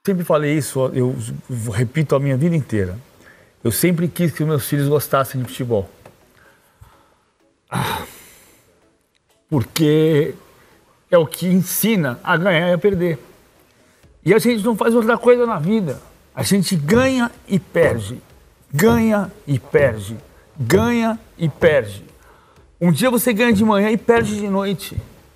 Sempre falei isso, eu repito a minha vida inteira. Eu sempre quis que os meus filhos gostassem de futebol. Porque é o que ensina a ganhar e a perder. E a gente não faz outra coisa na vida. A gente ganha e perde. Ganha e perde. Ganha e perde. Um dia você ganha de manhã e perde de noite.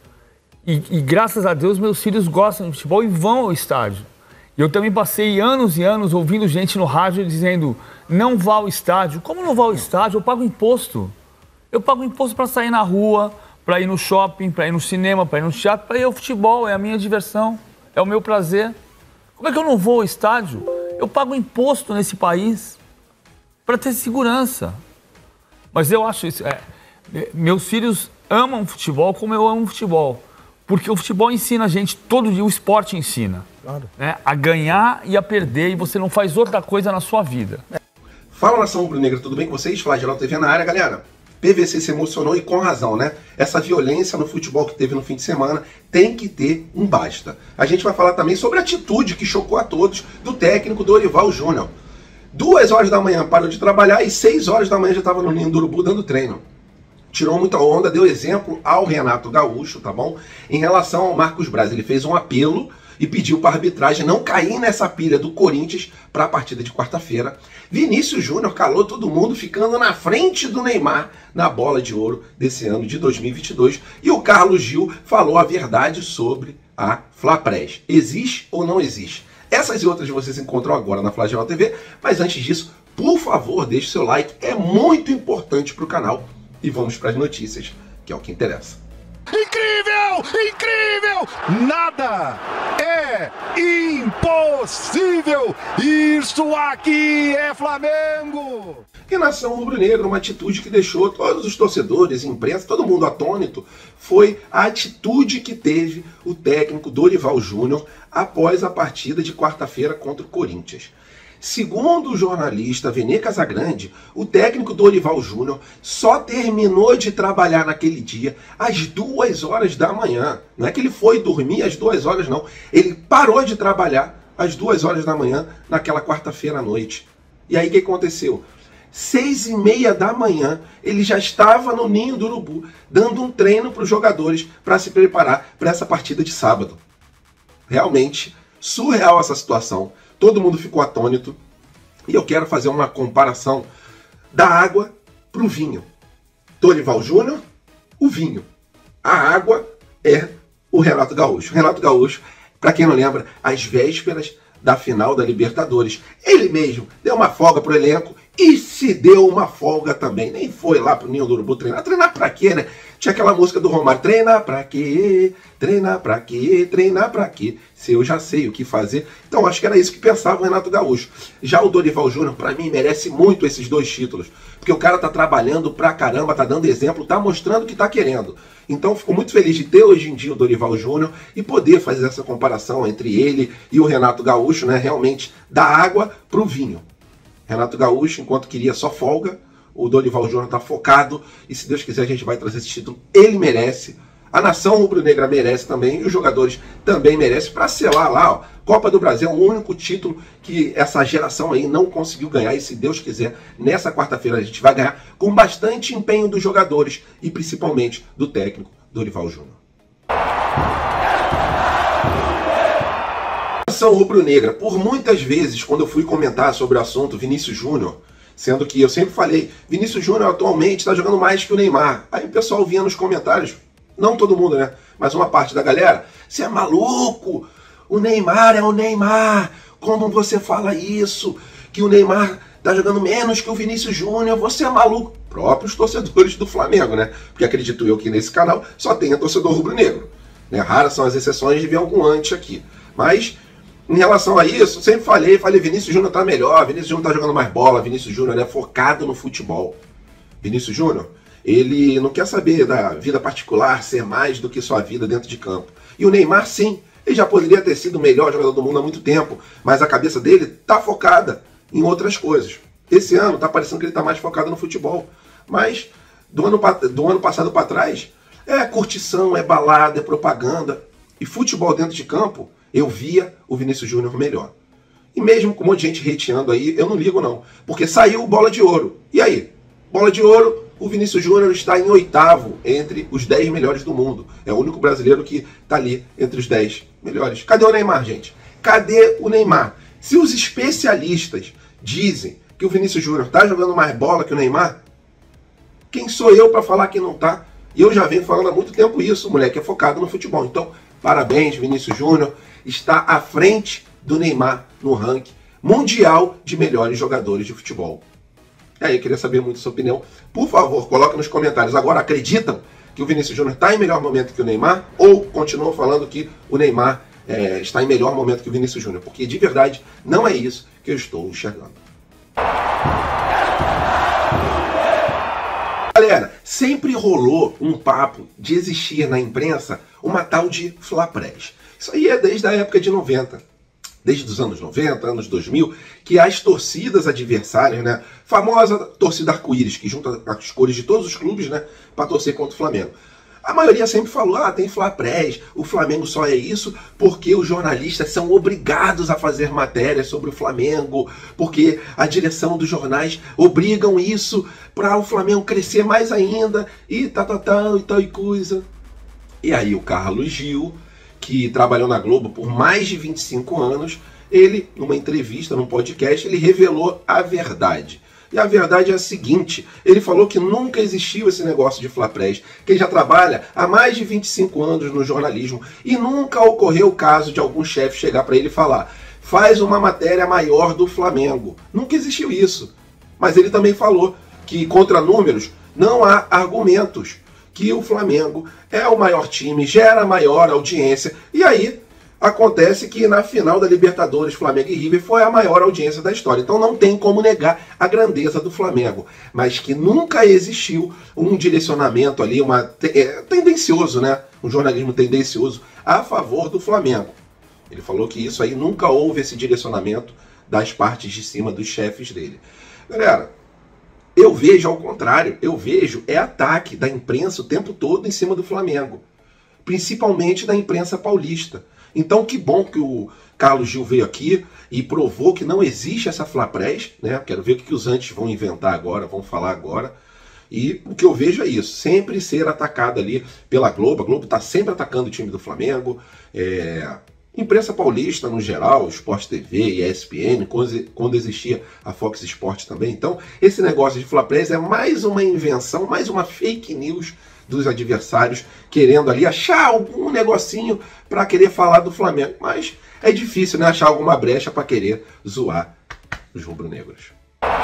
E graças a Deus meus filhos gostam de futebol e vão ao estádio. Eu também passei anos e anos ouvindo gente no rádio dizendo: não vá ao estádio. Como não vá ao estádio? Eu pago imposto. Eu pago imposto para sair na rua, para ir no shopping, para ir no cinema, para ir no teatro, para ir ao futebol. É a minha diversão, é o meu prazer. Como é que eu não vou ao estádio? Eu pago imposto nesse país para ter segurança. Mas eu acho isso... meus filhos amam futebol como eu amo futebol. Porque o futebol ensina a gente todo dia, o esporte ensina. Claro. Né, a ganhar e a perder, e você não faz outra coisa na sua vida. Fala, nação rubro-negra, tudo bem com vocês? Flagelo TV na área, galera. PVC se emocionou e com razão, né? Essa violência no futebol que teve no fim de semana tem que ter um basta. A gente vai falar também sobre a atitude que chocou a todos do técnico Dorival Júnior. 2 horas da manhã parou de trabalhar e 6 horas da manhã já estava no Ninho do Urubu dando treino. Tirou muita onda, deu exemplo ao Renato Gaúcho, tá bom? Em relação ao Marcos Braz, ele fez um apelo e pediu para a arbitragem não cair nessa pilha do Corinthians para a partida de quarta-feira. Vinícius Júnior calou todo mundo, ficando na frente do Neymar na bola de ouro desse ano de 2022. E o Carlos Gil falou a verdade sobre a Flapress. Existe ou não existe? Essas e outras vocês encontram agora na Flagelo TV, mas antes disso, por favor, deixe seu like, é muito importante para o canal. E vamos para as notícias, que é o que interessa. Incrível! Incrível! Nada é impossível! Isso aqui é Flamengo! E nação rubro-negra, uma atitude que deixou todos os torcedores, imprensa, todo mundo atônito, foi a atitude que teve o técnico Dorival Júnior após a partida de quarta-feira contra o Corinthians. Segundo o jornalista Vene Casagrande, o técnico Dorival Júnior só terminou de trabalhar naquele dia às 2 horas da manhã. Não é que ele foi dormir às 2 horas, não. Ele parou de trabalhar às 2 horas da manhã naquela quarta-feira à noite. E aí o que aconteceu? 6h30 da manhã, ele já estava no Ninho do Urubu, dando um treino para os jogadores para se preparar para essa partida de sábado. Realmente, surreal essa situação. Todo mundo ficou atônito. E eu quero fazer uma comparação da água para o vinho. Dorival Júnior, o vinho. A água é o Renato Gaúcho. Renato Gaúcho, para quem não lembra, às vésperas da final da Libertadores, ele mesmo deu uma folga pro elenco e se deu uma folga também. Nem foi lá pro Ninho do Urubu treinar. Treinar pra quê, né? Tinha aquela música do Romário: treinar pra quê? Treinar pra quê? Treinar pra quê? Se eu já sei o que fazer. Então acho que era isso que pensava o Renato Gaúcho. Já o Dorival Júnior, pra mim, merece muito esses 2 títulos. Porque o cara tá trabalhando pra caramba, tá dando exemplo, tá mostrando o que tá querendo. Então fico muito feliz de ter hoje em dia o Dorival Júnior e poder fazer essa comparação entre ele e o Renato Gaúcho, né? Realmente, da água pro vinho. Renato Gaúcho, enquanto queria só folga, o Dorival Júnior está focado e, se Deus quiser, a gente vai trazer esse título. Ele merece, a nação rubro-negra merece também, e os jogadores também merecem, para selar lá, ó, Copa do Brasil é o único título que essa geração aí não conseguiu ganhar, e se Deus quiser, nessa quarta-feira a gente vai ganhar com bastante empenho dos jogadores e principalmente do técnico Dorival Júnior. Rubro-negra, por muitas vezes, quando eu fui comentar sobre o assunto Vinícius Júnior, sendo que eu sempre falei, Vinícius Júnior atualmente está jogando mais que o Neymar. Aí o pessoal vinha nos comentários, não todo mundo, né? Mas uma parte da galera: você é maluco? O Neymar é o Neymar. Como você fala isso? Que o Neymar está jogando menos que o Vinícius Júnior? Você é maluco? Próprios torcedores do Flamengo, né? Porque acredito eu que nesse canal só tenha torcedor rubro-negro, né? Raras são as exceções de ver algum antes aqui. Mas em relação a isso, sempre falei, Vinícius Júnior tá melhor, Vinícius Júnior tá jogando mais bola, Vinícius Júnior é focado no futebol. Vinícius Júnior, ele não quer saber da vida particular, ser mais do que sua vida dentro de campo. E o Neymar, sim, ele já poderia ter sido o melhor jogador do mundo há muito tempo, mas a cabeça dele tá focada em outras coisas. Esse ano tá parecendo que ele tá mais focado no futebol. Mas do ano passado para trás, é curtição, é balada, é propaganda. E futebol dentro de campo, eu via o Vinícius Júnior melhor. E mesmo com um monte de gente hateando aí, eu não ligo não. Porque saiu Bola de Ouro. E aí? Bola de Ouro, o Vinícius Júnior está em 8º entre os 10 melhores do mundo. É o único brasileiro que está ali entre os 10 melhores. Cadê o Neymar, gente? Cadê o Neymar? Se os especialistas dizem que o Vinícius Júnior está jogando mais bola que o Neymar, quem sou eu para falar que não está? E eu já venho falando há muito tempo isso, o moleque é focado no futebol. Então, parabéns, Vinícius Júnior está à frente do Neymar no ranking mundial de melhores jogadores de futebol. E aí, eu queria saber muito a sua opinião. Por favor, coloque nos comentários. Agora, acreditam que o Vinícius Júnior está em melhor momento que o Neymar? Ou continuam falando que o Neymar está em melhor momento que o Vinícius Júnior? Porque, de verdade, não é isso que eu estou enxergando. Galera, sempre rolou um papo de existir na imprensa uma tal de Fla-Press. Isso aí é desde a época de 90. Desde os anos 90, anos 2000, que as torcidas adversárias, né, famosa torcida arco-íris, que junta as cores de todos os clubes, né, para torcer contra o Flamengo. A maioria sempre falou, tem Fla-Press, o Flamengo só é isso porque os jornalistas são obrigados a fazer matérias sobre o Flamengo, porque a direção dos jornais obrigam isso para o Flamengo crescer mais ainda, e tal e coisa. E aí o Carlos Gil, que trabalhou na Globo por mais de 25 anos, ele, numa entrevista, num podcast, ele revelou a verdade. E a verdade é a seguinte, ele falou que nunca existiu esse negócio de Fla-Press, que ele já trabalha há mais de 25 anos no jornalismo, e nunca ocorreu o caso de algum chefe chegar para ele e falar: faz uma matéria maior do Flamengo. Nunca existiu isso. Mas ele também falou que, contra números, não há argumentos, que o Flamengo é o maior time, gera maior audiência, e aí acontece que na final da Libertadores, Flamengo e River foi a maior audiência da história. Então não tem como negar a grandeza do Flamengo, mas que nunca existiu um direcionamento ali, tendencioso, né? Um jornalismo tendencioso a favor do Flamengo. Ele falou que isso aí nunca houve esse direcionamento das partes de cima dos chefes dele. Galera, eu vejo ao contrário, eu vejo ataque da imprensa o tempo todo em cima do Flamengo, principalmente da imprensa paulista. Então que bom que o Carlos Gil veio aqui e provou que não existe essa Fla-Press, né? Quero ver o que os antes vão inventar agora, vão falar agora. E o que eu vejo é isso, sempre ser atacado ali pela Globo. A Globo está sempre atacando o time do Flamengo. Imprensa paulista no geral, Sport TV, ESPN, quando existia a Fox Sports também. Então, esse negócio de Fla-Press é mais uma invenção, mais uma fake news dos adversários, querendo ali achar algum negocinho para querer falar do Flamengo. Mas é difícil, né, achar alguma brecha para querer zoar os rubro-negros.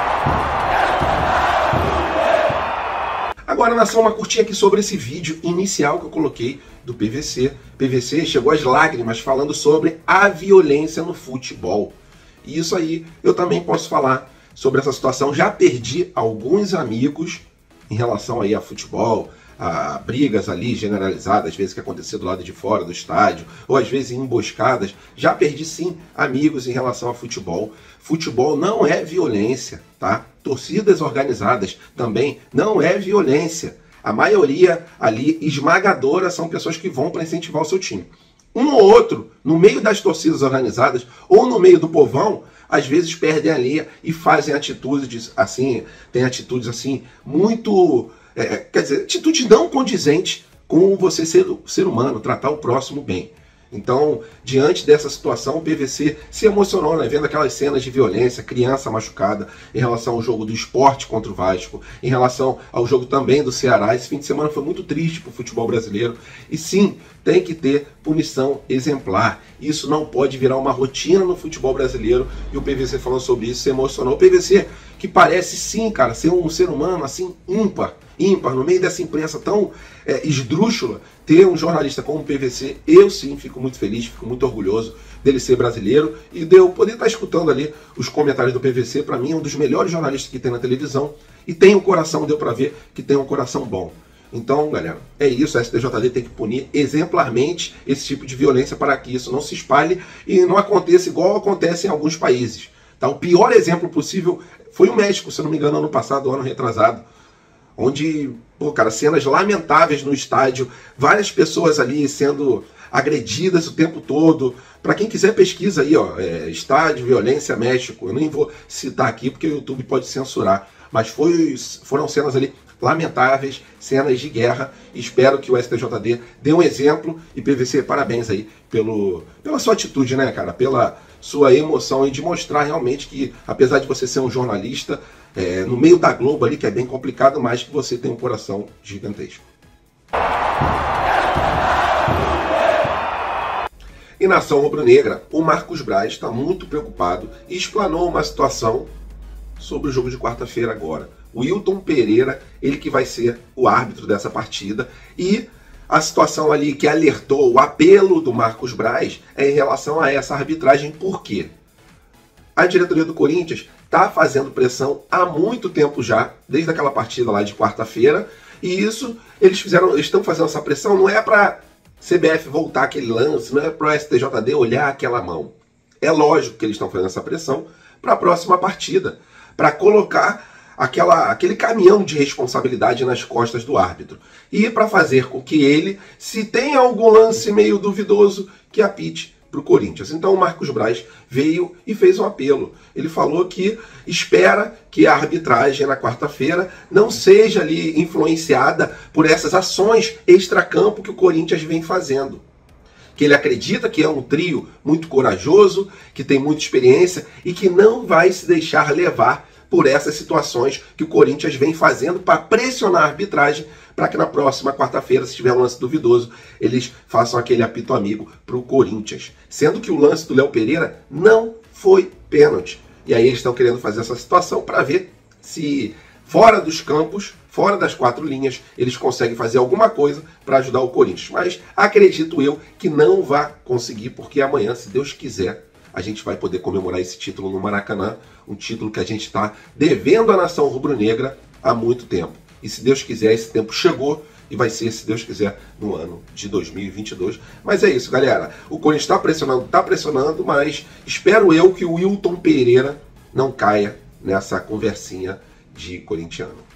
Agora, nação, uma curtinha aqui sobre esse vídeo inicial que eu coloquei do PVC. PVC chegou às lágrimas falando sobre a violência no futebol. E isso aí eu também posso falar sobre essa situação. Já perdi alguns amigos em relação aí a futebol, a brigas ali generalizadas, às vezes que acontecia do lado de fora do estádio, ou às vezes em emboscadas. Já perdi sim amigos em relação a futebol. Futebol não é violência, tá? Torcidas organizadas também não é violência. A maioria ali, esmagadora, são pessoas que vão para incentivar o seu time. Um ou outro, no meio das torcidas organizadas, ou no meio do povão, às vezes perdem a linha e fazem atitudes assim, tem atitudes assim, muito... quer dizer, atitude não condizente com você ser humano, tratar o próximo bem. Então, diante dessa situação, o PVC se emocionou, né, vendo aquelas cenas de violência, criança machucada, em relação ao jogo do Sport contra o Vasco, em relação ao jogo também do Ceará. Esse fim de semana foi muito triste para o futebol brasileiro. E sim, tem que ter punição exemplar. Isso não pode virar uma rotina no futebol brasileiro. E o PVC falando sobre isso se emocionou. O PVC, que parece sim, cara, ser um ser humano assim ímpar, no meio dessa imprensa tão esdrúxula, ter um jornalista como o PVC, eu sim fico muito feliz, fico muito orgulhoso dele ser brasileiro e de eu poder estar escutando ali os comentários do PVC. Para mim é um dos melhores jornalistas que tem na televisão e tem um coração, deu para ver que tem um coração bom. Então, galera, é isso, a STJD tem que punir exemplarmente esse tipo de violência para que isso não se espalhe e não aconteça igual acontece em alguns países. Tá? O pior exemplo possível foi o México, se eu não me engano, ano passado, ano retrasado, onde, cenas lamentáveis no estádio, várias pessoas ali sendo agredidas o tempo todo. Para quem quiser, pesquisa aí, ó, Estádio Violência México. Eu nem vou citar aqui porque o YouTube pode censurar, mas foram cenas ali lamentáveis, cenas de guerra. Espero que o STJD dê um exemplo, e PVC, parabéns aí pela sua atitude, né, cara? Pela sua emoção e de mostrar realmente que, apesar de você ser um jornalista, no meio da Globo ali, que é bem complicado, mas que você tem um coração gigantesco. E na ação rubro-negra, o Marcos Braz está muito preocupado e explanou uma situação sobre o jogo de quarta-feira agora. O Wilton Pereira, ele que vai ser o árbitro dessa partida, e a situação ali que alertou o apelo do Marcos Braz é em relação a essa arbitragem. Por quê? A diretoria do Corinthians está fazendo pressão há muito tempo já, desde aquela partida lá de quarta-feira, e isso eles estão fazendo essa pressão não é para CBF voltar aquele lance, não é para o STJD olhar aquela mão. É lógico que eles estão fazendo essa pressão para a próxima partida, para colocar aquele caminhão de responsabilidade nas costas do árbitro. E para fazer com que ele, se tem algum lance meio duvidoso, que apite para o Corinthians. Então o Marcos Braz veio e fez um apelo. Ele falou que espera que a arbitragem na quarta-feira não seja ali influenciada por essas ações extracampo que o Corinthians vem fazendo. Que ele acredita que é um trio muito corajoso, que tem muita experiência e que não vai se deixar levar por essas situações que o Corinthians vem fazendo para pressionar a arbitragem, para que na próxima quarta-feira, se tiver um lance duvidoso, eles façam aquele apito amigo para o Corinthians. Sendo que o lance do Léo Pereira não foi pênalti. E aí eles estão querendo fazer essa situação para ver se fora dos campos, fora das quatro linhas, eles conseguem fazer alguma coisa para ajudar o Corinthians. Mas acredito eu que não vai conseguir, porque amanhã, se Deus quiser, a gente vai poder comemorar esse título no Maracanã, um título que a gente está devendo à nação rubro-negra há muito tempo. E se Deus quiser, esse tempo chegou e vai ser, se Deus quiser, no ano de 2022. Mas é isso, galera. O Corinthians está pressionando, mas espero eu que o Wilton Pereira não caia nessa conversinha de corintiano.